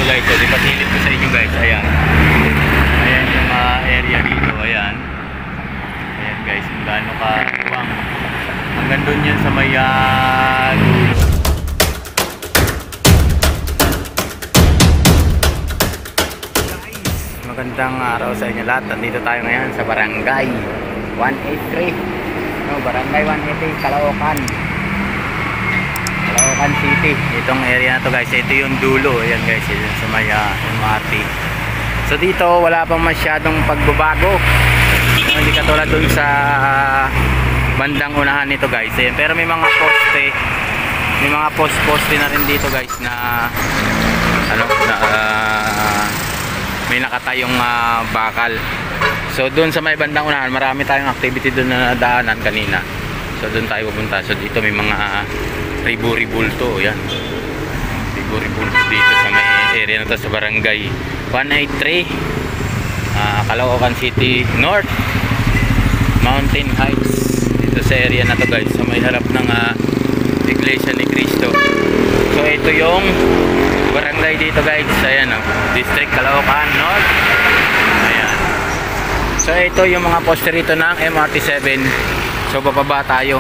guys. So, di pasilip ko sa inyo guys. Ayan. Ayan yung area dito. Ayan. Ayan guys. Kung gaano ka buwang. Hanggang doon yan sa may dulo. Magandang araw sa inyo lahat. Nandito tayo ngayon sa Barangay 183. No, Barangay 183, Caloocan City. Itong area na to guys, ito yung dulo. Ayan guys, ito sa may MRT. So dito wala pang masyadong pagbabago. Hindi katulad dun sa bandang unahan nito guys. Ayan, pero may mga poste. May mga poste na rin dito guys na may nakatayong bakal. So doon sa may bandang unahan, marami tayong activity doon na nadaanan kanina. So doon tayo pupunta. So dito may mga ribu-ribulto. Yan. Ribu-ribulto dito sa may area na to sa Barangay 183, Caloocan City North, Mountain Heights. Dito sa area na to guys, sa may harap ng Iglesia ni Cristo. So ito yung barangay dito guys. Ayan District Caloocan North. Ayan. So ito yung mga poste rito ng MRT7. So bababa tayo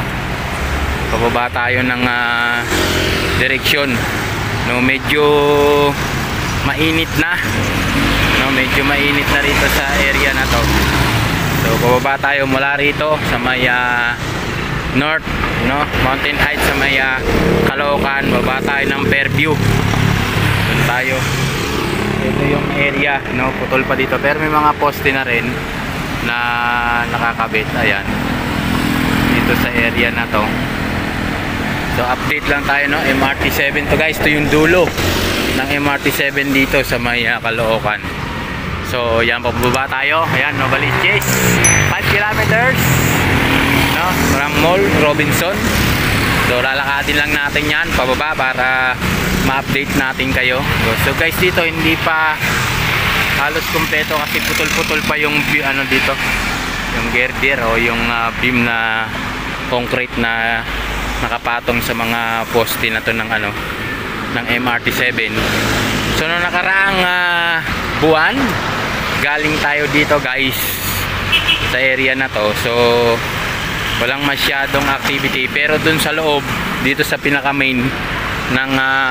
ng direksyon. No, medyo mainit na. No, medyo mainit na rito sa area na to. So bababa tayo mula rito sa may North, no, Mountain Heights sa may Caloocan. Bababa tayo ng Fairview. Doon tayo. Ito yung area, no, putol pa dito pero may mga poste na rin na nakakabit. Ayan. Dito sa area na to. So update lang tayo, no, MRT7 to guys. Ito yung dulo ng MRT7 dito sa may Caloocan. So yan, pababa tayo. Ayan, Novaliches, 5 kilometers, no, from Mall Robinson. So lalakadin lang natin yan pababa para ma-update natin kayo. So guys, dito hindi pa halos kumpleto kasi putol-putol pa yung dito, yung girder o yung beam na concrete na nakapatong sa mga poste na to ng ng MRT7. So noong nakaraang buwan galing tayo dito guys sa area na to. So walang masyadong activity pero dun sa loob dito sa pinaka main ng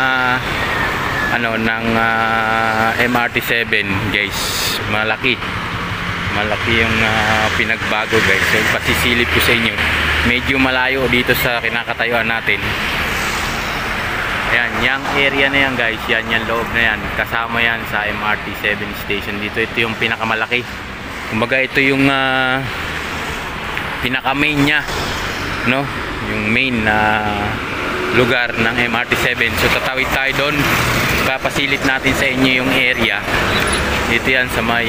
MRT7 guys, malaki yung pinagbago guys. So pasisilip ko sa inyo, medyo malayo dito sa kinakatayuan natin. Ayan, yung area na yan guys, yan loob na yan, kasama yan sa MRT7 station dito. Ito yung pinakamalaki, kumbaga ito yung pinaka main nya, no, yung main na lugar ng MRT7. So tatawid tayo doon, papasilip natin sa inyo yung area. Dito yan sa may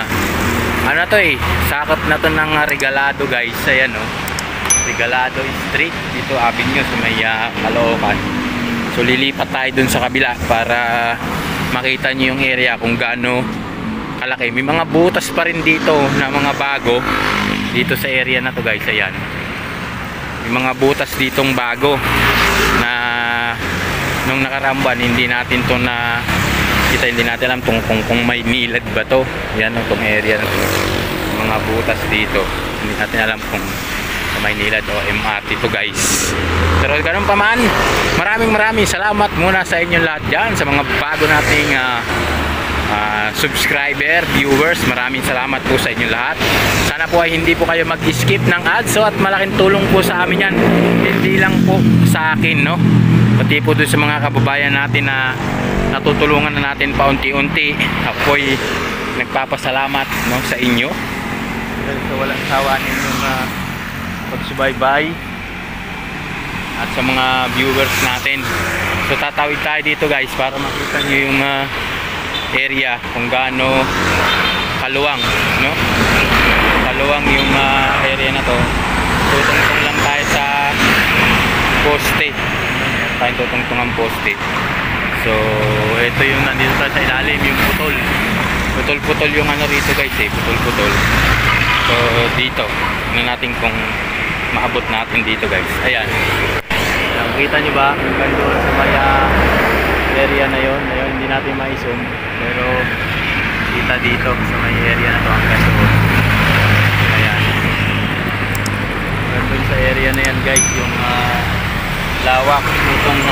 sakop na to ng Regalado guys. Ayan, no, Regalado Street, dito avenue sa may Caloocan. So lilipat tayo dun sa kabila para makita nyo yung area kung gaano kalaki. May mga butas pa rin dito na mga bago dito sa area na to guys. Ayan, may mga butas ditong bago na nung nakaramban hindi natin to na kita, hindi natin alam kung may nilad ba to. Yan itong area na to, mga butas dito, hindi natin alam kung may nilad o MRT to guys. Pero ganun pa man, maraming salamat muna sa inyong lahat dyan, sa mga bago nating subscriber, viewers. Maraming salamat po sa inyong lahat. Sana po ay hindi po kayo mag-skip ng ads. So at malaking tulong po sa amin yan, hindi lang po sa akin, no, pati po doon sa mga kababayan natin na natutulungan na natin paunti-unti. Ako ay nagpapasalamat, no, sa inyo. So walang sawa ninyong pagsubaybay at sa mga viewers natin. So tatawid tayo dito guys para makita nyo yung area kung gaano kaluwang, no, kaluwang yung area na to. Tutungtong lang tayo sa poste, tayo tutungtong ang poste. So ito yung nandito tayo sa ilalim, yung putol yung rito guys, putol. So dito natin kung maabot natin dito guys. Ayan, nakikita nyo ba hanggang doon sa may area na yon. Ayun, hindi natin ma-zoom, pero kita dito sa may area na to hanggang doon. Ayan. Hanggang sa area na yan guys, yung lawak itong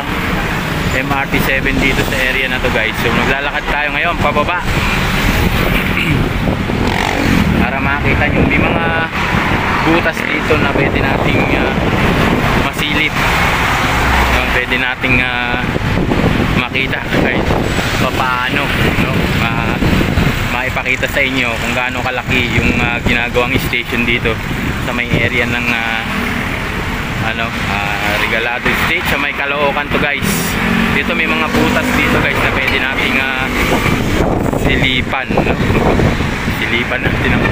MRT7 dito sa area na to guys. So maglalakad tayo ngayon pababa para makita nyo, may mga butas dito na pwede nating masilip, pwede nating makita kahit paano, no? Maipakita sa inyo kung gaano kalaki yung ginagawang station dito sa may area ng Regalado Estate sa may Caloocan to guys. Dito may mga butas dito guys na pwede nating silipan, no? Silipan natin ang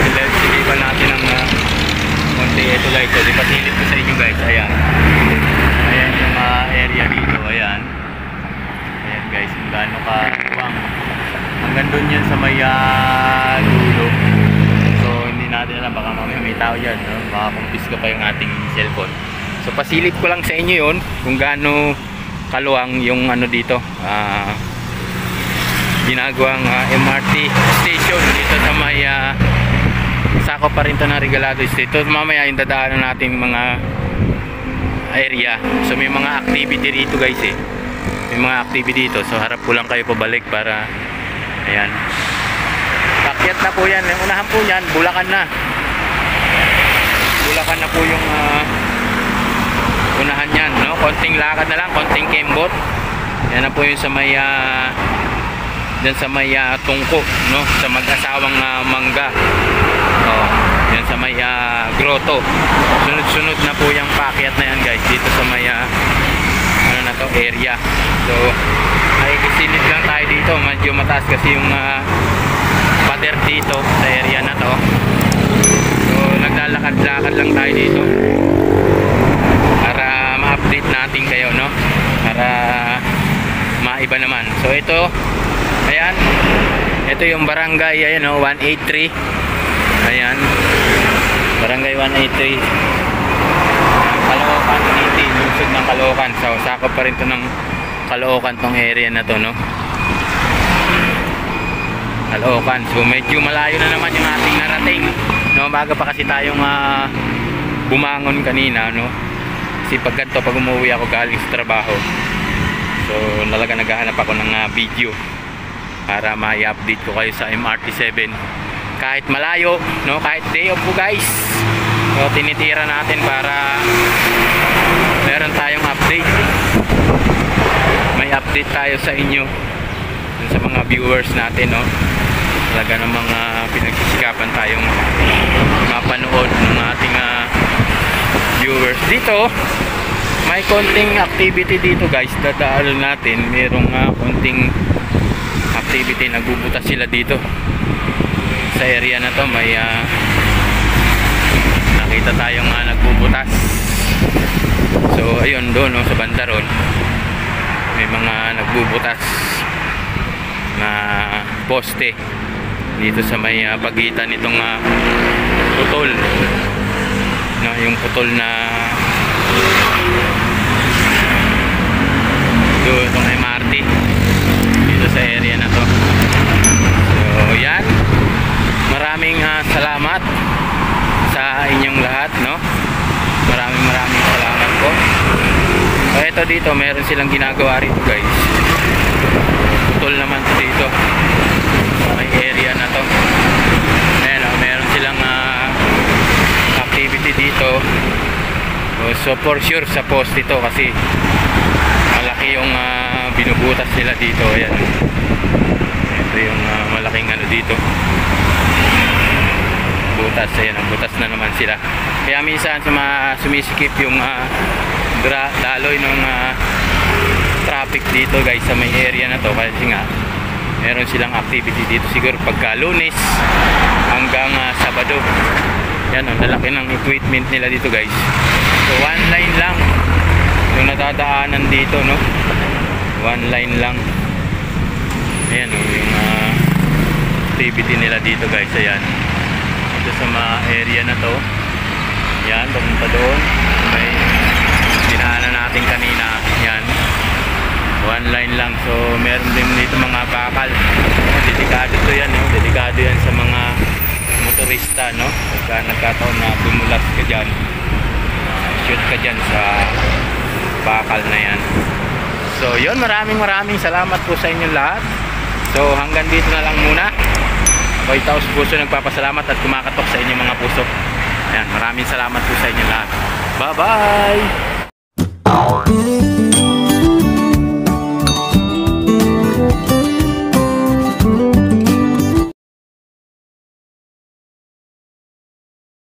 konti. Ito guys, so dipasilip ko sa inyo guys. Ayan yung area dito. Ayan guys, kung gaano ka buwang hanggang doon yan sa may dulo. So hindi natin alam, baka mamaya may tao dyan, no? Baka kumpiska pa yung ating cellphone. So pasilip ko lang sa inyo yun kung gaano kaluwang yung dito ginagawang MRT station dito sa may sakop pa rin to ng Regalado Estate. So mamaya yung dadaanan natin mga area. So may mga activity dito guys may mga activity dito. So harap ko lang kayo pabalik para ayan, pakyat na po yan. Yung unahan po yan, Bulacan na po yung unahan yan, no? Konting lakad na lang, konting kembot. Yan na po yung sa may dyan sa may tungko, no? Sa mag-asawang mangga. Yan sa may grotto. Sunod-sunod na po yung pakyat na yan guys dito sa may area. So ay kisilid lang tayo dito, medyo mataas kasi yung pader dito sa area na to. So naglalakad-lakad lang tayo dito para ma-update natin kayo, no? Para maiba naman. So ito, ayan, ito yung barangay, ayan, 183. Ayan, barangay 183, Caloocan City, lungsod ng Caloocan. So sakop pa rin to ng Caloocan tong area na to, no? Caloocan. So medyo malayo na naman yung ating narating, no? Baga pa kasi tayong bumangon kanina, no? Kasi pag ganito, pag umuwi ako galing sa trabaho, so talaga naghahanap ako ng video para ma-update ko kayo sa MRT7 kahit malayo, no? Kahit day off po guys. So tinitira natin para meron tayong update. May update tayo sa inyo, sa mga viewers natin, no? Talaga ng mga pinagsisikapan tayong mapanood ng ating viewers. Dito may konting activity dito guys, dadaanan natin. Merong konting activity, nagbubutas sila dito sa area na to. May nakita tayong nagbubutas. So ayun doon, no, sa banda ron may mga nagbubutas na poste dito sa may pagitan nitong putol, no, yung putol na doon, itong MRT dito sa area na to. So yan, maraming salamat sa inyong lahat, no? Maraming salamat po. So ito dito, meron silang ginagawa rito guys. Putol naman to dito, may area na to. Meron silang activity dito. So for sure sa post ito kasi malaki yung binubutas nila dito. Ayan, ito yung malaking dito, butas. Ayan, ang butas na naman sila. Kaya minsan sumisikip yung daloy ng traffic dito guys sa may area na to, kasi nga meron silang activity dito siguro pagka Lunes hanggang Sabado. Yan, lalaki ng equipment nila dito guys. So one line lang yung nadadaanan dito, no? One line lang. Ayan, yung activity nila dito guys. Ayan, ito sa mga area na to. Yan, papunta doon may dinaanan natin kanina. Yan, One line lang. So meron din dito mga bakal. Delikado to yan, no? Delikado yan sa mga motorista, no? Pagka nagkataon na bumulas ka dyan, shoot ka dyan sa bakal na yan. So yun, maraming salamat po sa inyong lahat. So hanggang dito na lang muna. Ako'y taos puso nagpapasalamat at kumakatok sa inyong mga puso. Ayan, maraming salamat po sa inyong lahat. Bye bye.